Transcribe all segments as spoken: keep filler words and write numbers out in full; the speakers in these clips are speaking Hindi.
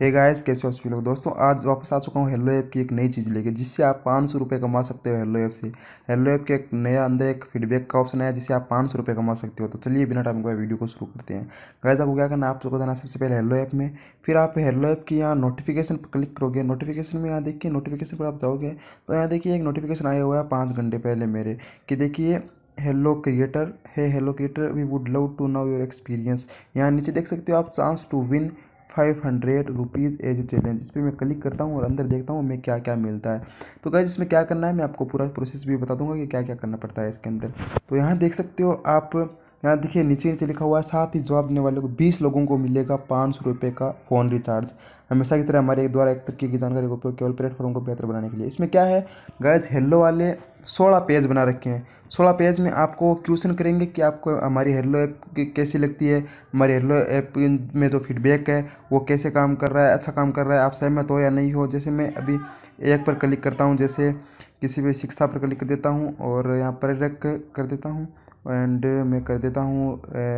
हे गाइस, कैसे हो आप सभी लोग। दोस्तों आज वापस आ चुका हूँ हेलो ऐप की एक नई चीज़ लेके, जिससे आप पाँच सौ रुपये कमा सकते हो हेलो ऐप से। हेलो ऐप के एक नया अंदर एक फीडबैक का ऑप्शन है जिससे आप पाँच सौ रुपये कमा सकते हो। तो चलिए बिना टाइम को वीडियो को शुरू करते हैं। गाइस आपको क्या करना है, आप लोगों को जाना सबसे पहले हेलो ऐप में, फिर आप हेलो ऐप की यहाँ नोटिफिकेशन पर क्लिक करोगे। नोटिफिकेशन में यहाँ देखिए, नोटिफिकेशन पर आप जाओगे तो यहाँ देखिए एक नोटिफिकेशन आया हुआ है पाँच घंटे पहले मेरे कि देखिए हेलो क्रिएटर है, Helo creator we would love to know your experience. यहाँ नीचे देख सकते हो आप, chance to win five hundred rupees as challenge. इस पर मैं क्लिक करता हूँ और अंदर देखता हूँ मैं क्या क्या मिलता है। तो गाइस इसमें क्या करना है मैं आपको पूरा प्रोसेस भी बता दूंगा कि क्या क्या करना पड़ता है इसके अंदर। तो यहाँ देख सकते हो आप, यहाँ देखिए नीचे नीचे लिखा हुआ है साथ ही जवाब देने वाले को बीस लोगों को मिलेगा पाँच सौ रुपये का फ़ोन रिचार्ज। हमेशा की तरह हमारे द्वारा एक तरीके की जानकारी का उपयोग केवल प्लेटफॉर्म को बेहतर बनाने के लिए। इसमें क्या है गाइस, हेलो वाले सोलह पेज बना रखे हैं। सोलह पेज में आपको क्वेश्चन करेंगे कि आपको हमारी हेलो ऐप कैसी लगती है, हमारी हेलो ऐप में जो फीडबैक है वो कैसे काम कर रहा है, अच्छा काम कर रहा है, आप सहमत हो या नहीं हो। जैसे मैं अभी एक पर क्लिक करता हूँ, जैसे किसी भी शिक्षा पर क्लिक कर देता हूँ और यहाँ पर रख कर देता हूँ एंड मैं कर देता हूँ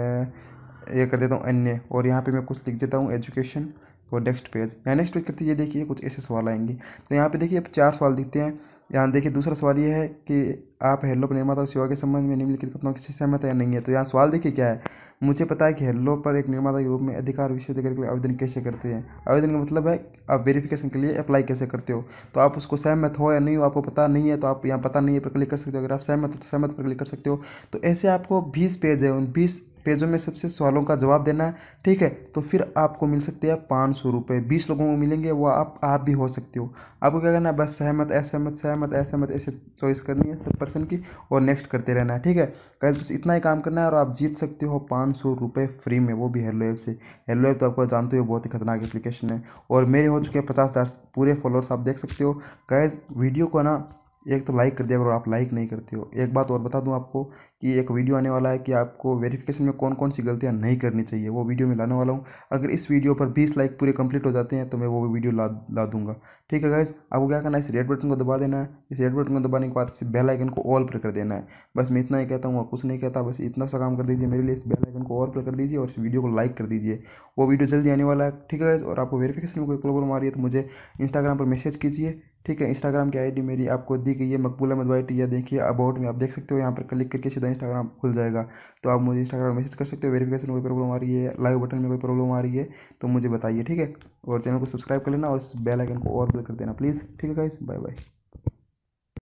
ये कर देता हूँ अन्य, और यहाँ पे मैं कुछ लिख देता हूँ एजुकेशन और नेक्स्ट पेज। यहाँ नेक्स्ट पेज करते ये देखिए कुछ ऐसे सवाल आएंगे। तो यहाँ पे देखिए अब चार सवाल दिखते हैं। यहाँ देखिए दूसरा सवाल ये है कि आप हेलो पर निर्माता और सेवा के संबंध में निम्नलिखित कथनों किसी सहमत है या नहीं है। तो यहाँ सवाल देखिए क्या है, मुझे पता है कि हेलो पर एक निर्माता के रूप में अधिकार विश्वविद्यालय के लिए आवेदन कैसे करते हैं। आवेदन का मतलब है आप वेरिफिकेशन के लिए अप्लाई कैसे करते हो। तो आप उसको सहमत हो या नहीं हो, आपको पता नहीं है तो आप यहाँ पता नहीं है पर क्लिक कर सकते हो। अगर आप सहमत हो तो सहमत पर क्लिक कर सकते हो। तो ऐसे आपको बीस पेज है, उन बीस पेजों में सबसे सवालों का जवाब देना है, ठीक है। तो फिर आपको मिल सकते हैं पाँच सौ रुपये, बीस लोगों को मिलेंगे, वो आप आप भी हो सकते हो। आपको क्या करना है, बस सहमत असहमत सहमत असहमत ऐसे चॉइस करनी है सब पर्सन की और नेक्स्ट करते रहना है, ठीक है। गाइस बस इतना ही काम करना है और आप जीत सकते हो पाँच सौ रुपये फ्री में, वो भी हेलो ऐप से। हेलो ऐप तो आपको जानते हो बहुत ही खतरनाक एप्लीकेशन है और मेरे हो चुके हैं पचास हज़ार पूरे फॉलोअर्स, आप देख सकते हो। गाइस वीडियो को ना एक तो लाइक कर दिया करो, आप लाइक नहीं करते हो। एक बात और बता दूं आपको कि एक वीडियो आने वाला है कि आपको वेरिफिकेशन में कौन कौन सी गलतियां नहीं करनी चाहिए, वो वीडियो में लाने वाला हूं। अगर इस वीडियो पर बीस लाइक पूरे कंप्लीट हो जाते हैं तो मैं वो वीडियो ला ला दूंगा, ठीक है गाइस। आपको क्या करना है, इस रेड बटन को दबा देना है। इस रेड बटन को दबाने के बाद इस बेल आइकन को ऑल पर कर देना है। बस मैं इतना ही कहता हूँ और कुछ नहीं कहता, बस इतना सा काम कर दीजिए मेरे लिए, इस बेल आइकन को ऑल पर कर दीजिए और इस वीडियो को लाइक कर दीजिए। वो वीडियो जल्दी आने वाला है, ठीक है गाइस। और आपको वेरिफिकेशन में कोई प्रॉब्लम आ रही है तो मुझे इंस्टाग्राम पर मैसेज कीजिए, ठीक है। इंस्टाग्राम की आईडी मेरी आपको दी गई है, मकबूल अहमद वाई टी। या देखिए अबाउट में आप देख सकते हो, यहाँ पर क्लिक करके सीधा इंस्टाग्राम खुल जाएगा। तो आप मुझे इंस्टाग्राम मैसेज कर सकते हो। वेरिफिकेशन में कोई प्रॉब्लम आ रही है, लाइव बटन में कोई प्रॉब्लम आ रही है तो मुझे बताइए, ठीक है। और चैनल को सब्सक्राइब कर लेना और उस बेल आइकन को और क्लिक कर देना प्लीज़, ठीक है गाइस। Bye bye.